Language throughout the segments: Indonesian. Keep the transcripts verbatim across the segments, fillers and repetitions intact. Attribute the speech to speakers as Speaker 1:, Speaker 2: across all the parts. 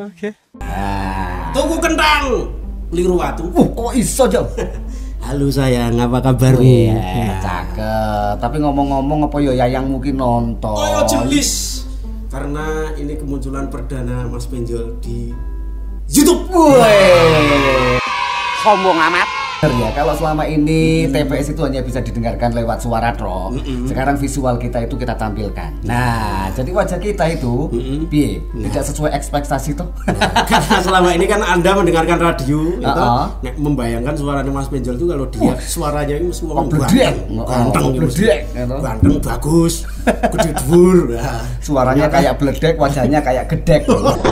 Speaker 1: Oke.
Speaker 2: Nah.
Speaker 1: Tuku kentang liru watu.
Speaker 2: Uh, kok iso, Jo?
Speaker 1: Halo sayang, apa kabar?
Speaker 2: Iya, cakep. Tapi ngomong-ngomong apa yo yayang mungkin nonton.
Speaker 1: Oh, yo jelis. Karena ini kemunculan perdana Mas Penjol di YouTube.
Speaker 2: Woi. Sombong amat. Ya, kalau selama ini mm-hmm. T P S itu hanya bisa didengarkan lewat suara toh. Mm-hmm. Sekarang visual kita itu kita tampilkan. Nah, jadi wajah kita itu mm-hmm. piye? Nah. Tidak sesuai ekspektasi toh.
Speaker 1: Nah, karena selama ini kan Anda mendengarkan radio itu
Speaker 2: uh-uh.
Speaker 1: nek membayangkan suaranya Mas Penjol itu kalau dia uh. suaranya itu mesti ngomong
Speaker 2: ganteng,
Speaker 1: ganteng,
Speaker 2: ganteng,
Speaker 1: ganteng bagus, gede dhuwur. Nah,
Speaker 2: suaranya kayak bledek, wajahnya kayak gedek.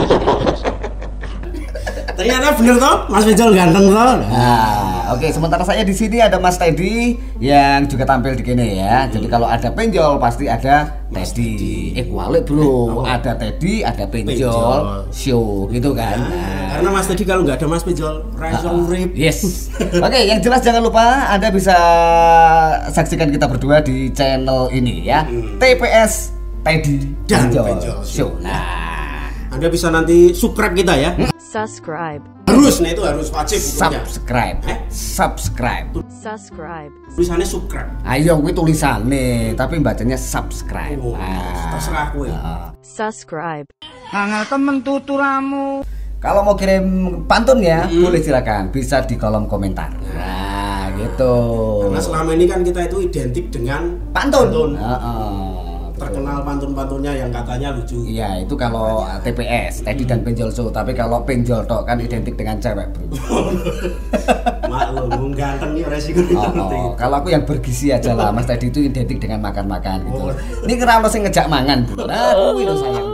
Speaker 1: Ternyata bener toh, Mas Penjol ganteng toh.
Speaker 2: Nah, oke, okay, sementara saya di sini ada Mas Teddy yang juga tampil di sini ya. Hmm. Jadi kalau ada Penjol pasti ada Teddy. Eh, kualik bro, oh. Ada Teddy, ada Penjol, Penjol show gitu kan. Nah,
Speaker 1: nah. Karena Mas Teddy kalau nggak ada Mas Penjol, raiso urip.
Speaker 2: Yes. Oke, okay, yang jelas jangan lupa Anda bisa saksikan kita berdua di channel ini ya. Hmm. T P S Teddy
Speaker 1: dan
Speaker 2: Penjol,
Speaker 1: Penjol
Speaker 2: show. Nah,
Speaker 1: Anda bisa nanti subscribe kita ya.
Speaker 3: Subscribe.
Speaker 1: Harus, nah itu harus wajib.
Speaker 2: Subscribe. Eh? Subscribe.
Speaker 3: Subscribe.
Speaker 1: Tulisannya subscribe.
Speaker 2: Ayo, gue tulisannya, tapi bacanya subscribe.
Speaker 1: Oh, nah, terserah gue.
Speaker 3: Uh. Subscribe.
Speaker 2: Hangal temen tuturamu. Kalau mau kirim pantun ya, mm-hmm. boleh silakan, bisa di kolom komentar. Nah, gitu.
Speaker 1: Karena selama ini kan kita itu identik dengan
Speaker 2: pantun. pantun.
Speaker 1: Uh-uh. Terkenal pantun-pantunnya yang katanya lucu.
Speaker 2: Iya, itu kalau T P S, Teddy dan Penjol show. Tapi kalau Penjol tok kan identik dengan cewek, bro.
Speaker 1: Maklum, ganteng nih resiko itu.
Speaker 2: Oh, oh. Kalau aku yang bergizi aja lah, Mas Teddy itu identik dengan makan-makan gitu. Oh. Ini kira lo sing ngejak mangan, bro. Nah, kuwi lho sayang.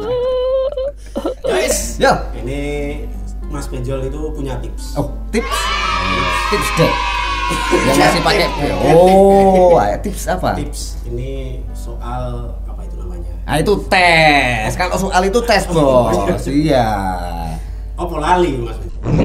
Speaker 1: Guys,
Speaker 2: yo.
Speaker 1: Ini Mas Penjol itu punya tips.
Speaker 2: Oh, tips. Tips deh. Yang masih pakai. Oh, tips apa?
Speaker 1: Tips ini soal
Speaker 2: nah itu tes, kalau soal itu tes bos, iya.
Speaker 1: Apa lali mas?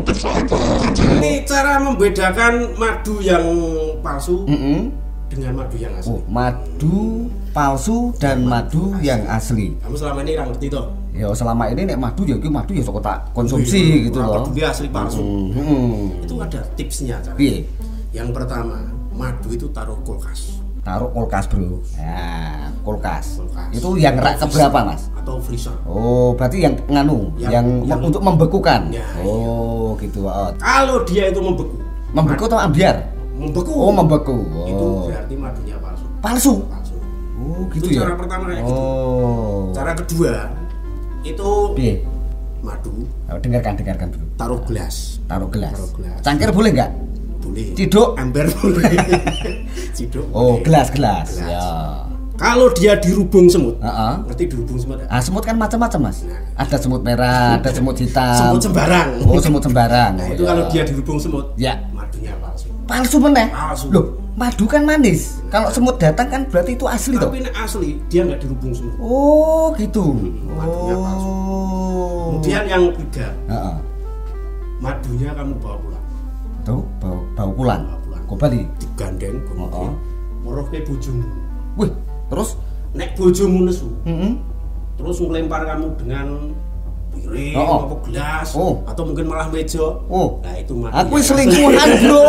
Speaker 1: Ini cara membedakan madu yang palsu mm-hmm. dengan madu yang asli.
Speaker 2: Oh, madu palsu dan madu, madu yang asli.
Speaker 1: Kamu selama ini ngerti toh?
Speaker 2: Ya selama ini nek madu ya itu madu ya sok tak konsumsi gitu loh.
Speaker 1: Madu asli palsu. Mm-hmm. Itu ada tipsnya cara.
Speaker 2: Piye?
Speaker 1: Yang pertama, madu itu taruh kulkas.
Speaker 2: Taruh kulkas bro, ya kulkas.
Speaker 1: kulkas.
Speaker 2: Itu yang rak keberapa mas?
Speaker 1: Atau freezer.
Speaker 2: Oh berarti yang nganu, yang, yang, yang untuk membekukan. Ya,
Speaker 1: iya.
Speaker 2: Oh gitu. Oh.
Speaker 1: Kalau dia itu membeku.
Speaker 2: Membeku atau ambiar?
Speaker 1: Membeku.
Speaker 2: Oh membeku. Oh.
Speaker 1: Itu berarti madunya palsu.
Speaker 2: Palsu.
Speaker 1: Palsu.
Speaker 2: Oh gitu
Speaker 1: itu
Speaker 2: ya.
Speaker 1: Cara pertama kayak
Speaker 2: oh.
Speaker 1: gitu. Cara kedua itu
Speaker 2: Biye?
Speaker 1: Madu.
Speaker 2: Oh, dengarkan dengarkan bro.
Speaker 1: Taruh gelas.
Speaker 2: Taruh gelas.
Speaker 1: Taruh gelas.
Speaker 2: Cangkir boleh nggak?
Speaker 1: Boleh.
Speaker 2: Ciduk
Speaker 1: ember boleh. Ciduk.
Speaker 2: Oh, gelas-gelas. Ya.
Speaker 1: Kalau dia dirubung semut.
Speaker 2: Uh-uh.
Speaker 1: Ngerti dirubung semut?
Speaker 2: Ah, semut kan macam-macam, Mas. Nah. Ada semut merah, ada semut hitam.
Speaker 1: Semut sembarang.
Speaker 2: Oh, semut sembarang.
Speaker 1: Nah,
Speaker 2: oh,
Speaker 1: itu
Speaker 2: ya.
Speaker 1: kalau dia dirubung semut,
Speaker 2: ya.
Speaker 1: Madunya palsu.
Speaker 2: Palsu meneh?
Speaker 1: Palsu.
Speaker 2: Loh, madu kan manis. Nah. Kalau semut datang kan berarti itu asli toh?
Speaker 1: Tapi asli, dia nggak dirubung semut.
Speaker 2: Oh, gitu.
Speaker 1: Hmm, madunya
Speaker 2: oh.
Speaker 1: palsu. Kemudian yang ketiga.
Speaker 2: Uh-uh.
Speaker 1: Madunya kamu bawa pulang.
Speaker 2: Tuh, bawa, bawa pulang.
Speaker 1: Bawa pulang.
Speaker 2: Kok balik?
Speaker 1: Digandeng,
Speaker 2: oh, oh.
Speaker 1: Moroh ke bojomu.
Speaker 2: Wih, terus
Speaker 1: nek bojomu nesu.
Speaker 2: Mm-hmm.
Speaker 1: Terus ngelempar kamu dengan piring
Speaker 2: oh, oh.
Speaker 1: atau gelas
Speaker 2: oh.
Speaker 1: atau mungkin malah meja.
Speaker 2: Oh.
Speaker 1: Nah, itu madu.
Speaker 2: Aku selingkuhan, Bro.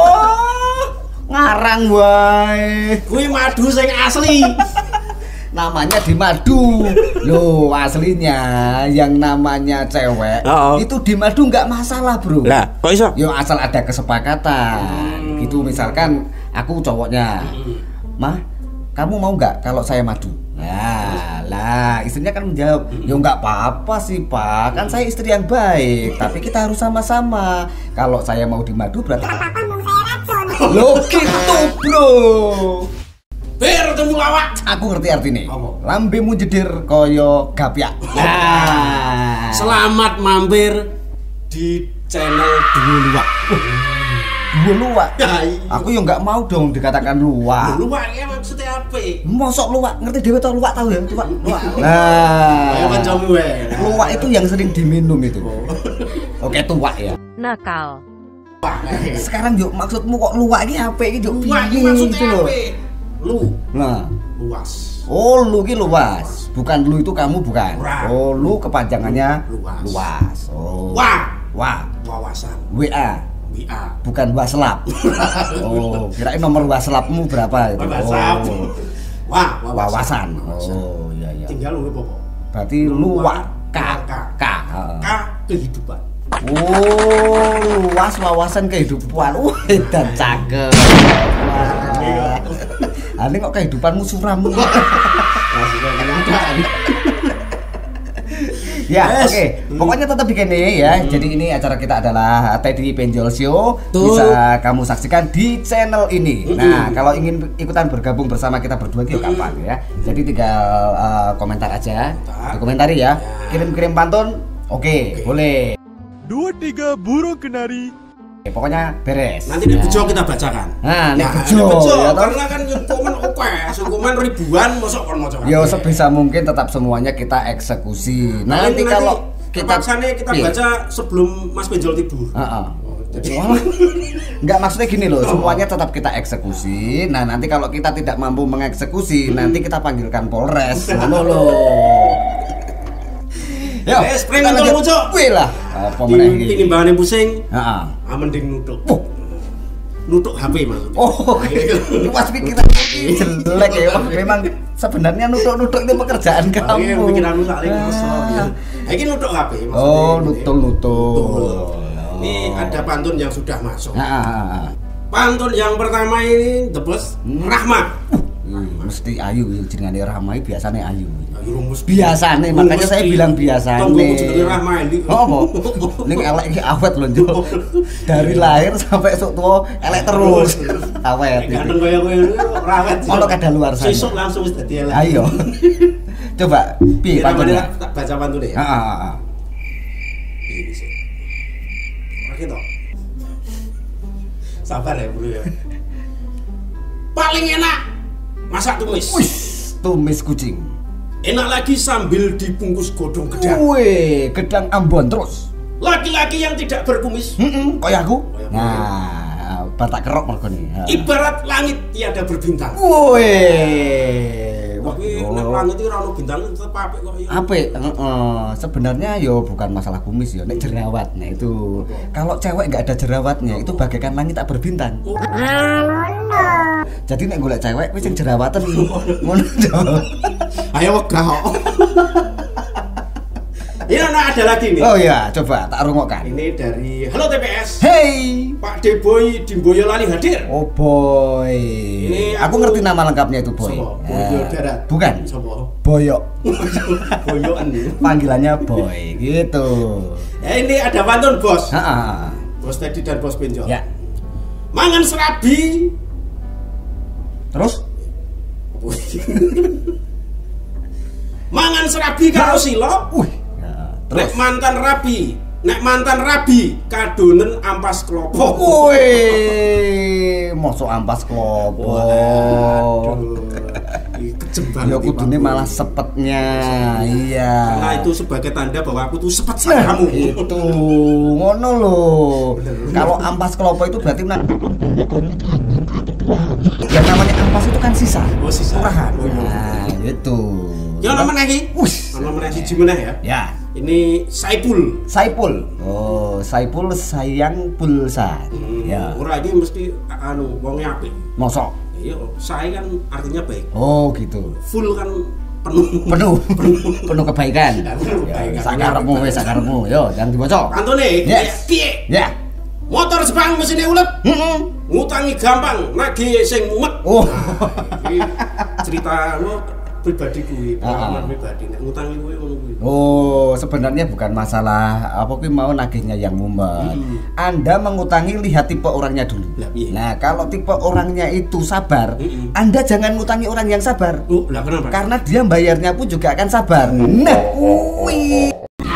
Speaker 2: Ngarang wae.
Speaker 1: Kuwi madu sing asli.
Speaker 2: Namanya di madu. Loh, aslinya yang namanya cewek oh, oh. itu di madu nggak masalah, bro.
Speaker 1: Lah, kok iso?
Speaker 2: Yo asal ada kesepakatan. Hmm. Gitu misalkan aku cowoknya. Hmm. Mah, kamu mau nggak kalau saya madu? Nah, lah istrinya kan menjawab, hmm. ya nggak apa-apa sih pak, kan saya istri yang baik, tapi kita harus sama-sama. Kalau saya mau di madu berarti lo gitu bro.
Speaker 1: Bir temu lawak.
Speaker 2: Aku ngerti artinya. Lambemu jedir koyo gapyak. Nah.
Speaker 1: Selamat mampir di channel Duo Luwak.
Speaker 2: Duo Luwak. Aku yang nggak mau dong dikatakan luwak.
Speaker 1: Luwak ya maksudnya apa?
Speaker 2: Mosok luwak, ngerti dewe tau luwak tahu ya? Luwak. Luwak. Nah.
Speaker 1: Ayo kancamu wae.
Speaker 2: Luwak itu yang sering diminum itu. Oke, tuwak ya.
Speaker 3: Nakal.
Speaker 2: Sekarang yuk maksudmu kok luwak ini apa ini yuk
Speaker 1: luwak ini maksudnya apa? Lu.
Speaker 2: Nah,
Speaker 1: Luas.
Speaker 2: oh lu ki luas. Bukan lu itu kamu bukan.
Speaker 1: Ora.
Speaker 2: Oh lu kepanjangannya
Speaker 1: Luas.
Speaker 2: luas. Oh.
Speaker 1: Wah.
Speaker 2: Wah.
Speaker 1: Wawasan.
Speaker 2: W A.
Speaker 1: W A.
Speaker 2: Bukan waslap. Oh, kirain nomor waslapmu berapa itu?
Speaker 1: WhatsApp.
Speaker 2: Oh.
Speaker 1: Wah,
Speaker 2: Wawasan.
Speaker 1: Wawasan.
Speaker 2: Oh, iya iya.
Speaker 1: Tinggal lu apa?
Speaker 2: Berarti luak K.
Speaker 1: K.
Speaker 2: K.
Speaker 1: K kehidupan.
Speaker 2: Oh, luas wawasan kehidupan. Wah, dan cakep. Wah. Ah, ini kok kehidupanmu suram. Ya,
Speaker 1: Yes.
Speaker 2: oke. Pokoknya tetap bikin ini ya. Jadi ini acara kita adalah Teddy Penjol Show.
Speaker 1: Tuh.
Speaker 2: Bisa kamu saksikan di channel ini. Nah, kalau ingin ikutan bergabung bersama kita berdua itu kapan ya? Jadi tinggal uh, komentar aja. Dikomentari ya. Kirim-kirim pantun. Oke, boleh.
Speaker 4: Dua tiga burung kenari.
Speaker 2: Oke, pokoknya beres.
Speaker 1: Nanti di
Speaker 2: Ya.
Speaker 1: bejo kita bacakan.
Speaker 2: Nah, nek
Speaker 1: Nah,
Speaker 2: bejo,
Speaker 1: nek bejo,
Speaker 2: ya toh?
Speaker 1: karena kan komen oke, sukuman ribuan mosok kon maca.
Speaker 2: Yo sebisa mungkin tetap semuanya kita eksekusi. Nah, nanti kalau kita
Speaker 1: paksane kita
Speaker 2: Iya.
Speaker 1: baca sebelum Mas Benjol tidur.
Speaker 2: Heeh.
Speaker 1: Jadi
Speaker 2: Enggak, maksudnya gini loh, semuanya tetap kita eksekusi. Nah, nanti kalau kita tidak mampu mengeksekusi, nanti kita panggilkan Polres. Ngono loh. Yo,
Speaker 1: Wes,
Speaker 2: kita
Speaker 1: premen
Speaker 2: lanjut.
Speaker 1: tolong, Cuk.
Speaker 2: Wih lah, apa meneh iki?
Speaker 1: tinimbangane pusing,
Speaker 2: Heeh.
Speaker 1: ah mending nutuk.
Speaker 2: Oh.
Speaker 1: Nutuk H P maksudnya.
Speaker 2: Oh,
Speaker 1: Nah, ini-
Speaker 2: pas pikiran jelek ya. Wah, memang sebenarnya nutuk-nutuk itu pekerjaan
Speaker 1: Oh, iya,
Speaker 2: kamu.
Speaker 1: pikiranmu saling
Speaker 2: Ah.
Speaker 1: kosong gitu. Nah, ini nutuk H P maksudnya.
Speaker 2: Oh, nutul-nutul.
Speaker 1: Nutul. Ini ada pantun yang sudah masuk.
Speaker 2: Ah, ah, ah, ah.
Speaker 1: Pantun yang pertama ini The Bos
Speaker 2: Hmm.
Speaker 1: Rahmat.
Speaker 2: Hmm, mesti ayu jenenge Rahmai biasanya ayu.
Speaker 1: Ayo rumus
Speaker 2: Biasane, makanya saya bilang biasane.
Speaker 1: Tonggoku jenenge Rahmat ini.
Speaker 2: Oh, apa? Ning elek iki awet lho, Jo. Dari lahir sampai esuk tuwa elek terus. Awet.
Speaker 1: Ganteng kaya kowe rawet.
Speaker 2: Ono kadaluarsane.
Speaker 1: Sesuk langsung wis dadi elek.
Speaker 2: Ayo. Coba piye pantunnya?
Speaker 1: Tak baca pantune ya.
Speaker 2: Heeh, heeh.
Speaker 1: Ini sih. Oke toh. Sabar ya, Bro ya. Paling enak masak tumis.
Speaker 2: Wih, tumis kucing.
Speaker 1: Enak lagi sambil dibungkus godong gedang.
Speaker 2: Wih, gedang Ambon terus.
Speaker 1: Laki-laki yang tidak berkumis
Speaker 2: Heeh, kaya aku.
Speaker 1: Kaya aku.
Speaker 2: Nah, batak kerok mergo ni.
Speaker 1: ibarat langit tiada berbintang.
Speaker 2: Wih. Wah,
Speaker 1: Tapi nek langit iki ora ono bintang tetep apik kok ya.
Speaker 2: Apik, heeh. Sebenarnya yo bukan masalah kumis yo, nek jerawat. Nah itu kalau cewek nggak ada jerawatnya itu bagaikan langit tak berbintang.
Speaker 1: Oh.
Speaker 2: Jadi nek golek cewek kuwi sing jerawatan ngono.
Speaker 1: Ayo wegah kok. Ini nah, ada lagi nih.
Speaker 2: Oh iya, coba tak rungokkan.
Speaker 1: Ini dari Halo T P S.
Speaker 2: Hey.
Speaker 1: Pak Deboy di Boyolali hadir.
Speaker 2: Oh boy.
Speaker 1: Ini
Speaker 2: aku
Speaker 1: aku-
Speaker 2: ngerti nama lengkapnya itu boy.
Speaker 1: Sopo?
Speaker 2: Eh,
Speaker 1: Boyo darat.
Speaker 2: Bukan.
Speaker 1: Sopo?
Speaker 2: Boyok.
Speaker 1: Boyoan nih.
Speaker 2: Panggilannya boy gitu.
Speaker 1: Ya ini ada pantun bos.
Speaker 2: Heeh.
Speaker 1: Bos Teddy dan Bos Benjol.
Speaker 2: Ya.
Speaker 1: Mangan serabi.
Speaker 2: Terus?
Speaker 1: Mangan serabi karo silo.
Speaker 2: Wih. Ya,
Speaker 1: Nek
Speaker 2: terus.
Speaker 1: mantan rabi. Nek mantan rabi kadonen ampas klopo.
Speaker 2: Woi, mosok ampas klopo.
Speaker 1: Waduh. Ih, kejem banget.
Speaker 2: Ya
Speaker 1: nih,
Speaker 2: kudune
Speaker 1: Pak.
Speaker 2: malah sepetnya. Iya.
Speaker 1: Karena itu sebagai tanda bahwa aku tuh sepet sama
Speaker 2: Nah,
Speaker 1: kamu.
Speaker 2: itu ngono loh.
Speaker 1: Bener.
Speaker 2: Kalau ampas klopo itu berarti men- yang namanya ampas itu kan sisa.
Speaker 1: Oh, sisa.
Speaker 2: Murahan.
Speaker 1: Oh, iya.
Speaker 2: Nah, itu.
Speaker 1: Ya nama lagi.
Speaker 2: Wus.
Speaker 1: Nama lagi gimana ya?
Speaker 2: Ya.
Speaker 1: Ini Saipul.
Speaker 2: Saipul. Oh, Saipul sayang pulsa.
Speaker 1: Hmm,
Speaker 2: Ya.
Speaker 1: Ora iki mesti anu wongnya apik.
Speaker 2: Mosok.
Speaker 1: Iya, saya kan artinya baik.
Speaker 2: Oh, gitu.
Speaker 1: Full kan penuh.
Speaker 2: Penuh. Penuh kebaikan.
Speaker 1: Ya, penuh kebaikan.
Speaker 2: Ya, sakarepmu wis sakarepmu. Yo, yang dibaca.
Speaker 1: Pantune,
Speaker 2: Yes.
Speaker 1: piye?
Speaker 2: Ya.
Speaker 1: Motor Jepang mesinnya ulet,
Speaker 2: Heeh.
Speaker 1: ngutangi gampang, nagih sing mumet.
Speaker 2: Oh.
Speaker 1: Nah, iki cerita lo pribadi kuwi, pengalaman
Speaker 2: Ah.
Speaker 1: pribadi. Nek ngutangi kuwi ngono kuwi.
Speaker 2: Oh, sebenarnya bukan masalah apa kuwi mau nagihnya yang mumet.
Speaker 1: Hmm.
Speaker 2: Anda mengutangi lihat tipe orangnya dulu.
Speaker 1: Lah, iya.
Speaker 2: Nah, kalau tipe orangnya itu sabar,
Speaker 1: Mm-mm.
Speaker 2: Anda jangan ngutangi orang yang sabar.
Speaker 1: Oh, lah kenapa?
Speaker 2: Karena dia bayarnya pun juga akan sabar. Nah, kuwi.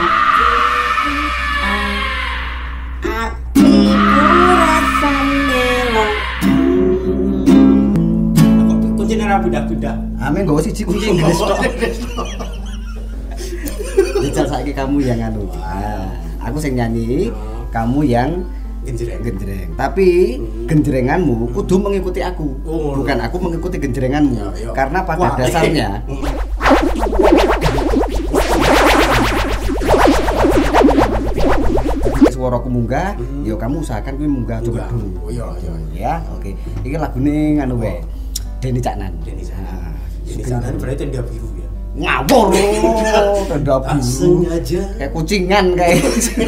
Speaker 1: Kok kuncinya ra pindah-pindah.
Speaker 2: Amin gak siji kunci Inggris tok. Jajal saiki kamu yang anu. Nah, aku sing nyanyi, kamu yang
Speaker 1: Genjreng.
Speaker 2: Genjreng. Tapi hmm. genjrenganmu kudu mengikuti aku.
Speaker 1: Oh,
Speaker 2: bukan aku mengikuti genjrenganmu.
Speaker 1: Ya, ya.
Speaker 2: Karena pada
Speaker 1: Wah,
Speaker 2: dasarnya suaraku munggah, hmm. yo kamu usahakan kuwi munggah coba dulu.
Speaker 1: Oh iya iya.
Speaker 2: Ya, oke. Iki lagune nganu wae. Deni Caknan.
Speaker 1: Deni Caknan. Deni Caknan berarti tenda biru ya.
Speaker 2: Ngawur loh, tenda biru.
Speaker 1: Sengaja.
Speaker 2: Kayak kucingan kayak.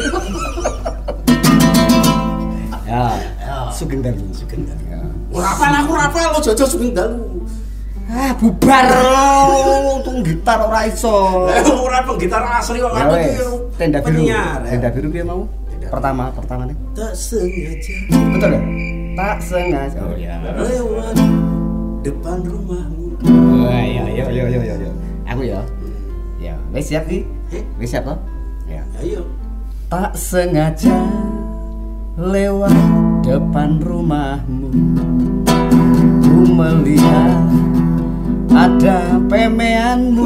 Speaker 2: Ya, Sugeng Dalu.
Speaker 1: Sugeng Dalu. Ora apal aku ora apal lo Jojo Sugeng Dalu.
Speaker 2: Ah, bubar lo, tung gitar ora iso.
Speaker 1: Ora penggitar asli kok aku iki.
Speaker 2: Tenda biru. Tenda biru piye mau? Pertama, pertama nih.
Speaker 1: Tak sengaja.
Speaker 2: Betul ya? Tak sengaja. Oh iya.
Speaker 1: Lewat depan rumahmu.
Speaker 2: Oh iya, iya, iya, iya, iya. Aku ya. Ya, wis siap iki? Wis siap toh? Ya.
Speaker 1: Ayo.
Speaker 2: Tak sengaja lewat depan rumahmu, ku melihat ada pemeanmu.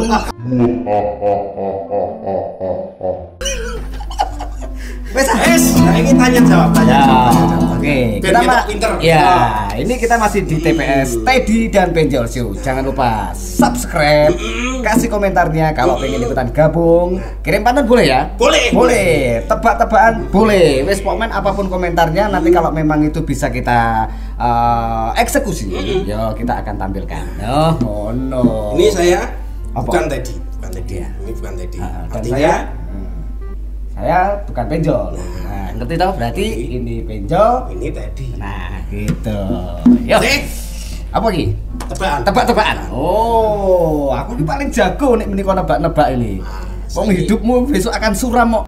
Speaker 1: Wes, wes, nah ini tanya jawab, tanya
Speaker 2: Ya,
Speaker 1: jawab.
Speaker 2: oke. Okay.
Speaker 1: Kita,
Speaker 2: Kita
Speaker 1: kita
Speaker 2: ma-
Speaker 1: pinter.
Speaker 2: Ya,
Speaker 1: Nah.
Speaker 2: ini kita masih di T P S Teddy dan Benjol Show. Jangan lupa subscribe, kasih komentarnya kalau pengen ikutan gabung. Kirim pantun boleh ya?
Speaker 1: Boleh.
Speaker 2: Boleh. Tebak-tebakan boleh. Wes pokoknya apapun komentarnya nanti kalau memang itu bisa kita uh, eksekusi, ya kita akan tampilkan. Oh, oh no.
Speaker 1: Ini saya
Speaker 2: Apa?
Speaker 1: bukan Teddy, bukan Teddy.
Speaker 2: Ya.
Speaker 1: Ini bukan Teddy.
Speaker 2: Nah, dan
Speaker 1: Artinya
Speaker 2: saya saya bukan Benjol. Nah, ngerti tau berarti ini Benjol.
Speaker 1: ini Teddy.
Speaker 2: Nah, gitu. Yuk.
Speaker 1: Sik.
Speaker 2: Apa lagi?
Speaker 1: Tebakan.
Speaker 2: Tebak-tebakan. Oh, aku ini paling jago nih menika nebak-nebak ini.
Speaker 1: Nah,
Speaker 2: Wong
Speaker 1: saiki-
Speaker 2: hidupmu besok akan suram kok.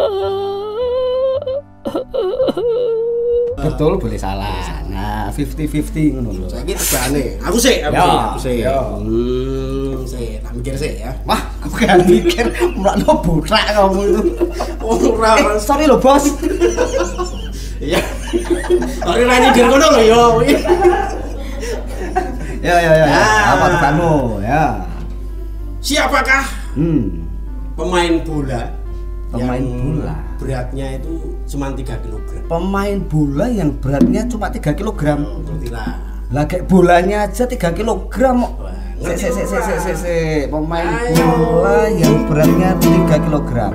Speaker 2: Betul boleh salah. Nah, fifty fifty ngono lho.
Speaker 1: Saiki tebakane. Aku sih, aku
Speaker 2: Ya,
Speaker 1: sih, aku sih.
Speaker 2: ya.
Speaker 1: Hmm, sih, tak mikir sih ya.
Speaker 2: Wah, aku kan mikir mulakno botak kamu itu.
Speaker 1: Oh, ora.
Speaker 2: Eh, sorry loh, Bos.
Speaker 1: Iya. Ora nanya nyindir ngono lho yo.
Speaker 2: Ya, ya, ya.
Speaker 1: Ah.
Speaker 2: Apa tebakanmu? Ya.
Speaker 1: Siapakah
Speaker 2: Hmm.
Speaker 1: pemain bola?
Speaker 2: Pemain
Speaker 1: yang
Speaker 2: bola.
Speaker 1: beratnya itu cuma tiga kilogram.
Speaker 2: Pemain bola yang beratnya cuma tiga kilogram.
Speaker 1: Oh, ngerti lah.
Speaker 2: Lah kayak bolanya aja tiga kilogram kok.
Speaker 1: Wah,
Speaker 2: Sik
Speaker 1: ngerti
Speaker 2: sik sik sik sik sik sik. Pemain
Speaker 1: Ayo.
Speaker 2: bola yang beratnya tiga kilogram.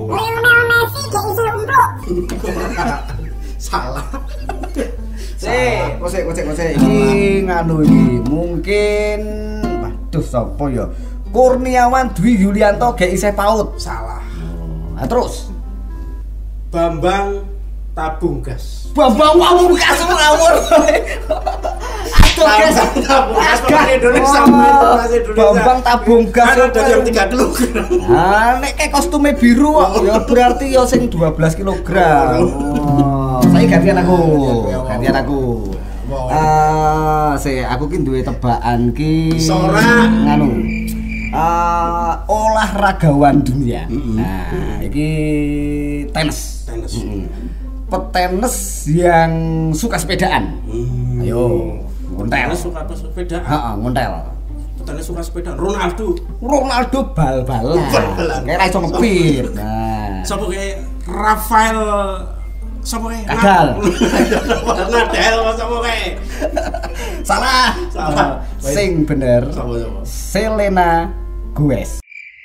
Speaker 1: Salah.
Speaker 2: Sik, kok sik kok sik kok sik. Iki nganu iki mungkin waduh sapa ya? Kurniawan Dwi Yulianto gak isih paut.
Speaker 1: Salah.
Speaker 2: Nah, terus
Speaker 1: Bambang Tabunggas.
Speaker 2: Bambang Pamungkas ngawur. Aduh guys.
Speaker 1: Bambang Tabunggas pemain Indonesia,
Speaker 2: Oh,
Speaker 1: pemain timnas Indonesia.
Speaker 2: Bambang Tabunggas
Speaker 1: Kan ada yang tiga kilogram.
Speaker 2: Ah, nek kayak kostumnya biru kok, ya berarti ya sing dua belas kilogram. Oh, saya gantian aku. Gantian aku. Ah, se aku ki duwe tebakan ki
Speaker 1: Sora.
Speaker 2: nganu. Ah, olahragawan dunia. Nah, iki tenis.
Speaker 1: Tenis.
Speaker 2: Petenis yang suka sepedaan.
Speaker 1: Hmm.
Speaker 2: Ayo, ngontel.
Speaker 1: Tenis suka apa sepeda?
Speaker 2: Heeh, ngontel.
Speaker 1: Tenis suka sepeda. Ronaldo.
Speaker 2: Ronaldo bal-balan.
Speaker 1: Bal-balan.
Speaker 2: Kayak ra iso ngepit. Nah.
Speaker 1: Sopo kayak Rafael sopo kayak
Speaker 2: Nadal.
Speaker 1: Nadal sopo kayak.
Speaker 2: Salah.
Speaker 1: Salah.
Speaker 2: Sing bener.
Speaker 1: Sopo sopo.
Speaker 2: Selena Gomez.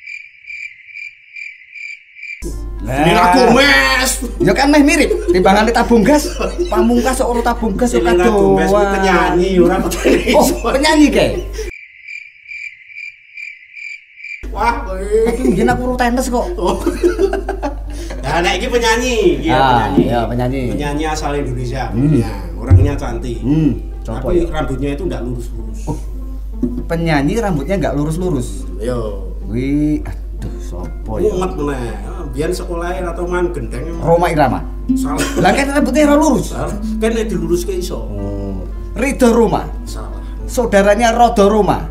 Speaker 1: Selena Gomez.
Speaker 2: Ya kan meh mirip timbangan Tabunggas. Pamungkas kok ora Tabunggas yo
Speaker 1: Selena
Speaker 2: kado.
Speaker 1: Gomez itu penyanyi ora petenis.
Speaker 2: Oh, penyanyi kayak.
Speaker 1: Wah, kowe.
Speaker 2: Tapi mungkin aku ora tenis kok.
Speaker 1: Oh. Nah, nek iki penyanyi, iki ya,
Speaker 2: Ah,
Speaker 1: penyanyi.
Speaker 2: ya, penyanyi.
Speaker 1: Penyanyi asal Indonesia.
Speaker 2: Hmm.
Speaker 1: Ya, orangnya cantik.
Speaker 2: Hmm, coba
Speaker 1: Tapi
Speaker 2: ya.
Speaker 1: rambutnya itu enggak lurus-lurus.
Speaker 2: Oh. Penyanyi rambutnya nggak lurus-lurus.
Speaker 1: Yo.
Speaker 2: Wih, aduh, sopo ya?
Speaker 1: Umat meneh. Biar sekolahnya atau man gendeng.
Speaker 2: Roma Irama.
Speaker 1: Salah.
Speaker 2: Lah kan rambutnya ora lurus.
Speaker 1: Salah. Kan nek diluruske iso.
Speaker 2: Oh. Ridho Roma.
Speaker 1: Salah.
Speaker 2: Saudaranya Rodo Roma.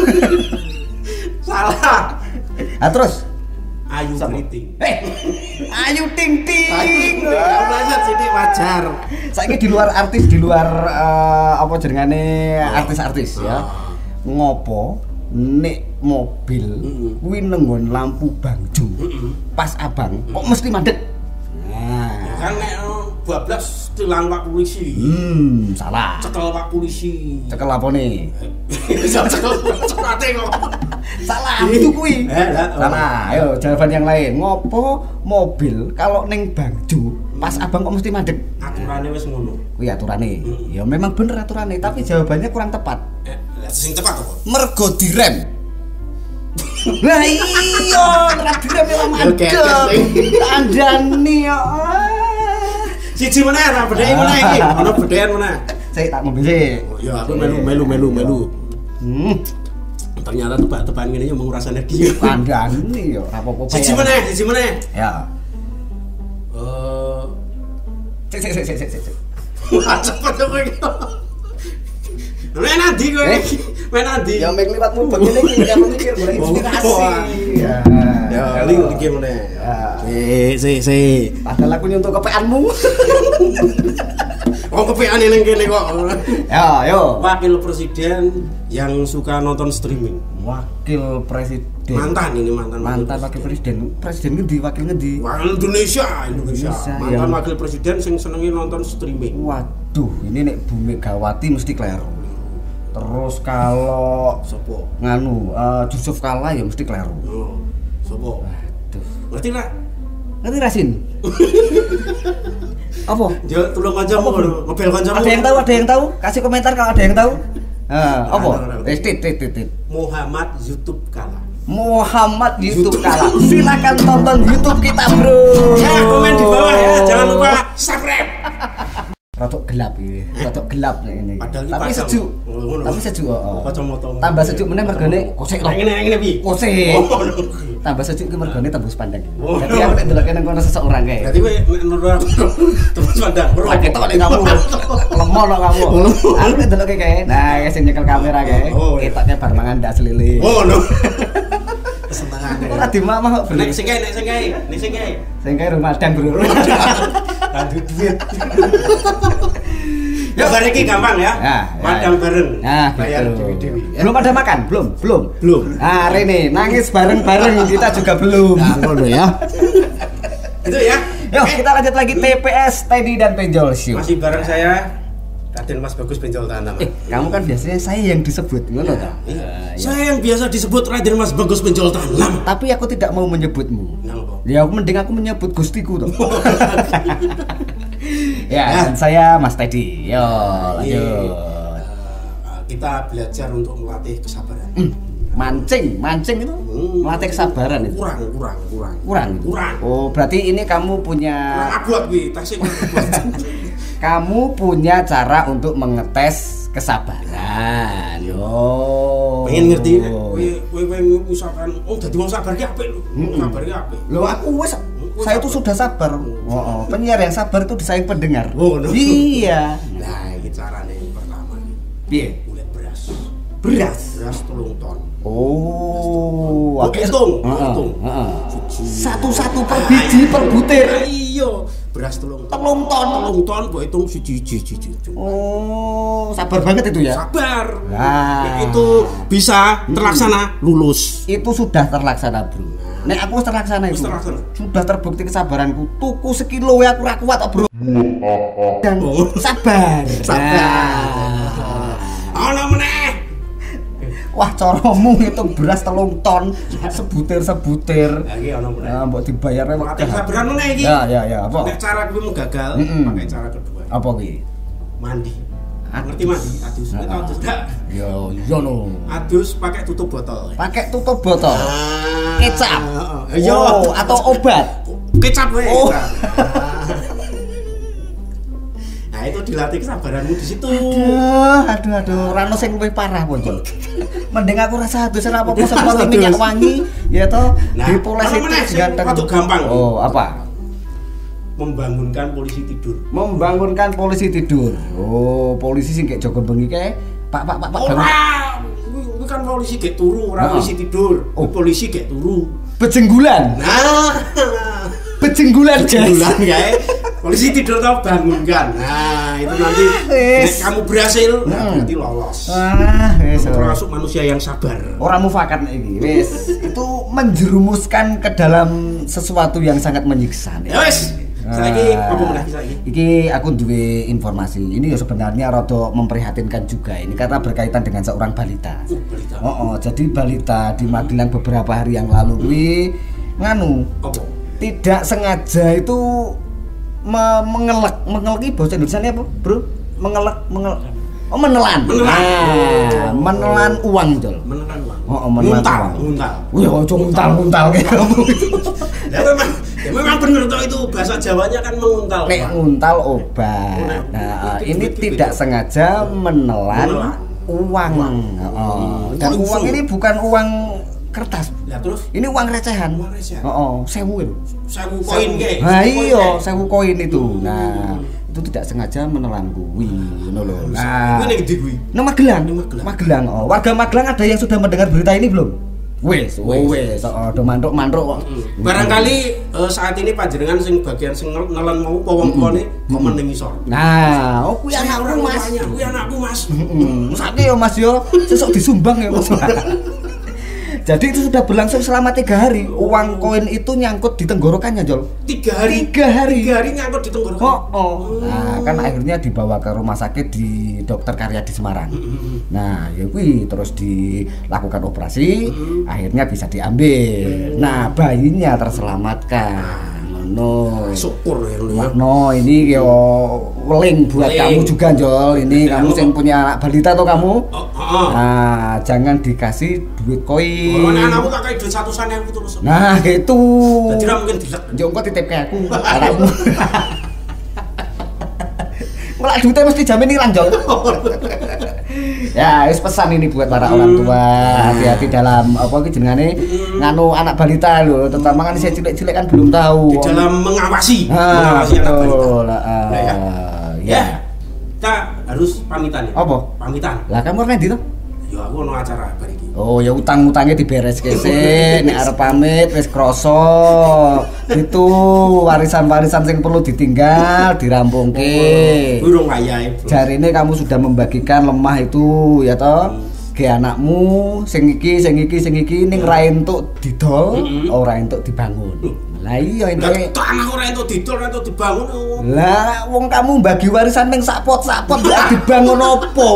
Speaker 1: Salah.
Speaker 2: Ah terus
Speaker 1: Ayu
Speaker 2: Sama.
Speaker 1: Kriting.
Speaker 2: Eh, Ayu Ting Ting.
Speaker 1: Belajar sini wajar.
Speaker 2: Saiki di luar artis, di luar eh, apa jenengane artis-artis ya. Ngopo nek mobil kuwi nenggon lampu bangju. Pas abang kok mesti mandek. Nah,
Speaker 1: Kan nek oh, bablas tilang Pak Polisi.
Speaker 2: Hmm, salah.
Speaker 1: Cekel Pak Polisi.
Speaker 2: Cekel apa nih?
Speaker 1: Cekel ceklate kok.
Speaker 2: Salah, itu kuwi.
Speaker 1: Eh, lah, oh.
Speaker 2: Salah. Ayo jawaban yang lain. Ngopo mobil kalau ning Bangjo pas abang kok mesti madeg?
Speaker 1: Aturane wis ngono.
Speaker 2: Kuwi aturane.
Speaker 1: Hmm.
Speaker 2: Ya memang bener aturane, tapi jawabannya kurang tepat.
Speaker 1: Eh, lah sing tepat apa?
Speaker 2: Mergo direm. Lah iya, ora direm ya
Speaker 1: Oke,
Speaker 2: madeg.
Speaker 1: casting.
Speaker 2: Andani ya.
Speaker 1: Siji meneh ra bedheki meneh iki. Ono bedhekan meneh.
Speaker 2: Saya tak ngombe sih.
Speaker 1: Oh ya aku melu melu melu melu.
Speaker 2: Hmm,
Speaker 1: Ternyata tebak-tebakan ngene yo menguras energi.
Speaker 2: Andani ya, ora apa-apa.
Speaker 1: Siji meneh, siji meneh.
Speaker 2: Ya.
Speaker 1: Eh,
Speaker 2: Sik sik sik sik sik.
Speaker 1: wah cepet kowe iki. Men andi kowe
Speaker 2: Eh?
Speaker 1: iki. Men andi.
Speaker 2: Ya mek liwatmu begini iki ya mikir golek inspirasi.
Speaker 1: Wah.
Speaker 2: Ya.
Speaker 1: Ya, kali iki meneh.
Speaker 2: Ya.
Speaker 1: Si si si.
Speaker 2: Padahal aku nyuntuk kepeanmu.
Speaker 1: Oh kepeane ning kene kok.
Speaker 2: Ya, yo.
Speaker 1: Wakil presiden yang suka nonton streaming.
Speaker 2: Wakil presiden.
Speaker 1: Mantan ini mantan.
Speaker 2: Mantan wakil presiden. Presiden ngendi? Wakil ngendi?
Speaker 1: Wakil Indonesia, Indonesia.
Speaker 2: Indonesia,
Speaker 1: Mantan
Speaker 2: ya.
Speaker 1: wakil presiden sing senengi nonton streaming.
Speaker 2: Waduh, ini nek Bu Megawati mesti kleru. Terus kalau
Speaker 1: Sopo?
Speaker 2: nganu eh, Yusuf Kala ya mesti kleru.
Speaker 1: Oh, sopo?
Speaker 2: Waduh.
Speaker 1: Ngerti lah.
Speaker 2: Ngerti Rasin? Apa?
Speaker 1: Dia tulung kancamu
Speaker 2: Apa,
Speaker 1: ngono, ngebel kancamu.
Speaker 2: Ada yang tahu? Ada yang tahu? Kasih komentar kalau ada yang tahu. Nah, apa?
Speaker 1: Ada, ada, ada.
Speaker 2: Eh, tit, tit, tit, tit.
Speaker 1: Muhammad YouTube Kala.
Speaker 2: Muhammad YouTube Kala. Silakan tonton YouTube kita, Bro.
Speaker 1: Ya, komen di bawah ya. Jangan lupa subscribe.
Speaker 2: Rotok gelap ini. Rotok gelap nih ini.
Speaker 1: Padahal ini
Speaker 2: Tapi
Speaker 1: pasang.
Speaker 2: sejuk.
Speaker 1: Oh, ngono.
Speaker 2: Tapi sejuk. Oh.
Speaker 1: Kacamata.
Speaker 2: Tambah sejuk meneh mergane kosek
Speaker 1: Nah,
Speaker 2: loh.
Speaker 1: ngene ngene piye?
Speaker 2: Kosek.
Speaker 1: Oh, no.
Speaker 2: Tambah sejuk ki mergane tembus pandang.
Speaker 1: Oh.
Speaker 2: Jadi aku nek ndelok kene kono seseorang kae.
Speaker 1: Berarti kowe nek nurut terus pandang.
Speaker 2: Ora ketok nek kamu. Lemah lo kamu. Aku nek ndelok kae. Nah, sing nyekel kamera kae.
Speaker 1: Oh, iya.
Speaker 2: Ketoknya bar mangan ndak selili.
Speaker 1: Oh no. Kesenengane.
Speaker 2: Ora dimamah kok.
Speaker 1: Nek sing kae, nek sing kae, nek sing kae.
Speaker 2: Sing kae Ramadan, Bro.
Speaker 1: Adu duit. Ya bareng iki gampang ya.
Speaker 2: Nah,
Speaker 1: Madang
Speaker 2: ya.
Speaker 1: bareng.
Speaker 2: Nah,
Speaker 1: Bayar
Speaker 2: gitu.
Speaker 1: dewi-dewi.
Speaker 2: Belum ada makan? Belum, belum.
Speaker 1: Belum.
Speaker 2: Nah, Rene, nangis bareng-bareng kita juga belum.
Speaker 1: Nah, ngono ya. Itu ya.
Speaker 2: Yuk,
Speaker 1: Oke.
Speaker 2: kita lanjut lagi T P S Teddy dan Penjol Show.
Speaker 1: Masih bareng saya Raden Mas Bagus Penjol Tanam.
Speaker 2: Eh, kamu kan biasanya saya yang disebut, ngono toh?
Speaker 1: Iya. Saya yang biasa disebut Raden Mas Bagus Penjol Tanam.
Speaker 2: Tapi aku tidak mau menyebutmu.
Speaker 1: Kenapa?
Speaker 2: Ya aku mending aku menyebut gustiku toh. Ya,
Speaker 1: Ya.
Speaker 2: dan saya Mas Teddy. Yo, lanjut.
Speaker 1: Eh, kita belajar untuk melatih kesabaran.
Speaker 2: Hmm, mancing, mancing itu
Speaker 1: Hmm.
Speaker 2: melatih kesabaran itu.
Speaker 1: Kurang, kurang, kurang.
Speaker 2: Kurang. gitu?
Speaker 1: Kurang.
Speaker 2: Oh, berarti ini kamu punya
Speaker 1: Kurang abot kuwi, tasik abot.
Speaker 2: kamu punya cara untuk mengetes kesabaran. Yo.
Speaker 1: Pengen ngerti nek kowe kowe kowe misalkan oh dadi wong sabar ki apik lho. Wong sabar ki apik.
Speaker 2: Loh, aku wes saya itu sudah sabar. Oh, oh. Penyiar yang sabar itu disayang pendengar.
Speaker 1: Oh, no.
Speaker 2: Iya.
Speaker 1: Nah, iki carane yang pertama nih.
Speaker 2: Piye?
Speaker 1: Golek beras.
Speaker 2: Beras.
Speaker 1: Beras telung ton.
Speaker 2: Oh,
Speaker 1: Oh,
Speaker 2: oke.
Speaker 1: hitung,
Speaker 2: Heeh,
Speaker 1: hitung.
Speaker 2: heeh.
Speaker 1: Siji.
Speaker 2: Satu-satu per biji per butir.
Speaker 1: Ah, iya. Beras telung ton.
Speaker 2: Telung ton.
Speaker 1: Telung ton mbok hitung siji siji siji.
Speaker 2: Oh, sabar banget itu ya.
Speaker 1: Sabar.
Speaker 2: Nah.
Speaker 1: Itu bisa terlaksana lulus.
Speaker 2: Itu sudah terlaksana, Bro. Nek aku wis terlaksana
Speaker 1: Wis
Speaker 2: itu.
Speaker 1: terlaksana.
Speaker 2: Sudah terbukti kesabaranku. Tuku sekilo ya aku ra kuat kok, Bro. Dan
Speaker 1: Oh.
Speaker 2: sabar.
Speaker 1: Sabar.
Speaker 2: Nah.
Speaker 1: Ana meneh.
Speaker 2: Wah, coromu ngitung beras telung ton sebutir-sebutir.
Speaker 1: Lah iki ana meneh.
Speaker 2: Nah, mbok dibayarnya
Speaker 1: Melatih
Speaker 2: wegah.
Speaker 1: kesabaran meneh iki.
Speaker 2: Ya, ya, ya, apa?
Speaker 1: Nek cara kuwi mau gagal,
Speaker 2: Mm-mm.
Speaker 1: pakai cara kedua.
Speaker 2: Apa ki?
Speaker 1: Mandi.
Speaker 2: Adus.
Speaker 1: Ngerti mandi? Adus. Nek
Speaker 2: Nah.
Speaker 1: adus enggak?
Speaker 2: Yo, yo no.
Speaker 1: Adus pakai tutup botol.
Speaker 2: Pakai tutup botol.
Speaker 1: Ah.
Speaker 2: Kecap.
Speaker 1: Iya.
Speaker 2: Oh, atau obat.
Speaker 1: Kecap wae.
Speaker 2: Oh.
Speaker 1: Nah, itu dilatih kesabaranmu di situ.
Speaker 2: Aduh, aduh, aduh, rano sing luwih parah Poncol. Mending aku rasa adusan apa-apa semprot
Speaker 1: Adus.
Speaker 2: minyak wangi, ya toh.
Speaker 1: Nah,
Speaker 2: Dipoles
Speaker 1: kalau
Speaker 2: itu
Speaker 1: meneh sing
Speaker 2: ganteng.
Speaker 1: rada gampang.
Speaker 2: Oh, apa?
Speaker 1: Membangunkan polisi tidur.
Speaker 2: Membangunkan polisi tidur. Oh, polisi sing kayak jogo bengi kae. Pak, pak, pak, pak. bangun.
Speaker 1: Ora, kuwi kan polisi gek turu, ora
Speaker 2: Nah.
Speaker 1: polisi tidur.
Speaker 2: Oh.
Speaker 1: Polisi gek turu.
Speaker 2: Bejenggulan.
Speaker 1: Nah,
Speaker 2: Bejenggulan, guys.
Speaker 1: bulan kae. Polisi tidur tau bangunkan. Nah, itu nanti nek
Speaker 2: Wis.
Speaker 1: kamu berhasil, nah,
Speaker 2: Hmm.
Speaker 1: berarti lolos.
Speaker 2: Ah, wis.
Speaker 1: Kamu termasuk manusia yang sabar.
Speaker 2: Orang mufakat nih iki. Wis, itu menjerumuskan ke dalam sesuatu yang sangat menyiksa nih.
Speaker 1: Ya wis, Saiki apa meneh saiki?
Speaker 2: Iki aku duwe informasi. Ini ya sebenarnya rada memprihatinkan juga ini karena berkaitan dengan seorang balita.
Speaker 1: Uh, balita.
Speaker 2: Oh, oh, jadi balita di Magelang beberapa hari yang lalu kuwi nganu.
Speaker 1: Apa?
Speaker 2: Tidak sengaja itu me- mengelek, mengelek iki bahasa Indonesia apa, Bro? Mengelek, mengelek. Oh, menelan.
Speaker 1: Menelan.
Speaker 2: Nah, menelan uang, Jol.
Speaker 1: Menelan uang.
Speaker 2: Oh, oh menelan
Speaker 1: Muntal,
Speaker 2: uang.
Speaker 1: muntal.
Speaker 2: Wih, ojo muntal-muntal kayak kamu.
Speaker 1: Ya memang, ya memang bener toh itu bahasa Jawanya kan menguntal.
Speaker 2: Nek nguntal obat. Nah,
Speaker 1: Itu
Speaker 2: ini
Speaker 1: duit-duit
Speaker 2: tidak
Speaker 1: itu.
Speaker 2: sengaja menelan
Speaker 1: Menelan.
Speaker 2: uang. Oh, dan
Speaker 1: Uang
Speaker 2: uang
Speaker 1: full.
Speaker 2: ini bukan uang kertas.
Speaker 1: Ya terus
Speaker 2: Ini uang recehan.
Speaker 1: Uang recehan.
Speaker 2: Oh, sewu itu.
Speaker 1: sewu koin ge.
Speaker 2: Nah,
Speaker 1: sewu koin
Speaker 2: iya,
Speaker 1: ge.
Speaker 2: sewu koin itu. Nah, itu tidak sengaja menelan kuwi, ngono lho. Nah,
Speaker 1: Kuwi ning ndi kuwi?
Speaker 2: Nang Magelang.
Speaker 1: Nang Magelang.
Speaker 2: Magelang. Oh, warga Magelang ada yang sudah mendengar berita ini belum? Wes, oh, wes, oh, do mantuk-mantuk kok.
Speaker 1: Barangkali eh, saat ini panjenengan sing bagian sing nel- nelen mau wong-wongane kok meneng isor.
Speaker 2: Nah, oh kuwi
Speaker 1: Saya
Speaker 2: anakku,
Speaker 1: orang
Speaker 2: Mas.
Speaker 1: tuanya, kuwi anakku Mas.
Speaker 2: Heeh. Sakit ya Mas yo, sesuk disumbang ya Mas. Jadi itu sudah berlangsung selama tiga hari. Uang koin itu nyangkut di tenggorokannya, Jol.
Speaker 1: Tiga hari.
Speaker 2: Tiga hari.
Speaker 1: Tiga hari nyangkut di tenggorokan.
Speaker 2: Oh, oh. Nah, kan akhirnya dibawa ke rumah sakit di Dokter Karya di Semarang. Nah, ya kuwi terus dilakukan operasi, akhirnya bisa diambil. Nah, bayinya terselamatkan. No.
Speaker 1: Syukur ya lu ya.
Speaker 2: No, ini yo weling buat
Speaker 1: Weling.
Speaker 2: kamu juga, Jol. Ini
Speaker 1: Ya,
Speaker 2: kamu
Speaker 1: kamu-
Speaker 2: yang punya anak balita tuh kamu.
Speaker 1: Oh, oh.
Speaker 2: Nah, jangan dikasih duit koin.
Speaker 1: Kalau nek anakku tak kayak duit satusan ewu terus.
Speaker 2: Nah, gitu.
Speaker 1: Jadi ra mungkin dilek.
Speaker 2: Yo engko titip ke aku, anakmu. Mulai duitnya mesti jamin ilang, Jol. Ya, wis pesan ini buat para orang tua, hati-hati dalam apa iki jenengane nganu anak balita lho, terutama kan saya cilik-cilik kan belum tahu.
Speaker 1: Di dalam mengawasi,
Speaker 2: Ah,
Speaker 1: mengawasi anak balita.
Speaker 2: betul. Ah,
Speaker 1: Nah, ya.
Speaker 2: ya.
Speaker 1: Ya. Kita harus pamitan ya.
Speaker 2: Apa?
Speaker 1: Pamitan.
Speaker 2: Lah kamu nanti tuh?
Speaker 1: Ya aku ono acara bar iki.
Speaker 2: Oh ya utang-utangnya diberes kese, nek arep pamit wis krasa. Itu warisan-warisan sing perlu ditinggal dirampungke.
Speaker 1: Kuwi urung wayahe, Bro.
Speaker 2: Jarine kamu sudah membagikan lemah itu ya toh. Ge anakmu sing iki sing iki sing iki ning ra entuk didol, ora entuk dibangun. Lah iya
Speaker 1: Lah
Speaker 2: entuk.
Speaker 1: tok anak ora entuk didol, ora entuk dibangun.
Speaker 2: Lah wong kamu bagi warisan ning sapot-sapot ya dibangun opo?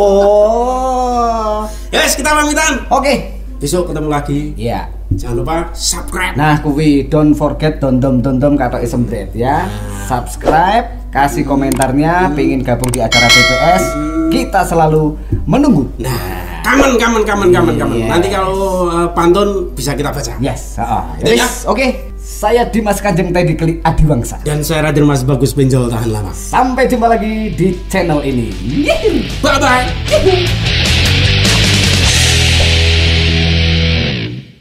Speaker 1: Ya wis kita pamitan.
Speaker 2: Oke.
Speaker 1: Besok ketemu lagi.
Speaker 2: Iya.
Speaker 1: Jangan lupa subscribe.
Speaker 2: Nah, kuwi don't forget dondom-dondom kata isembret ya. Subscribe, kasih komentarnya, pengin gabung di acara B P S. Kita selalu menunggu.
Speaker 1: Nah, kamen kamen kamen kamen kamen.
Speaker 2: Iya.
Speaker 1: Nanti kalau uh, pantun bisa kita baca.
Speaker 2: Yes, heeh.
Speaker 1: Ya.
Speaker 2: Yes, oke. Saya Dimas Kanjeng Teddy Klik Adiwangsa.
Speaker 1: Dan saya Raden Mas Bagus Benjol tahan lama.
Speaker 2: Sampai jumpa lagi di channel ini. Yeay.
Speaker 1: Bye bye.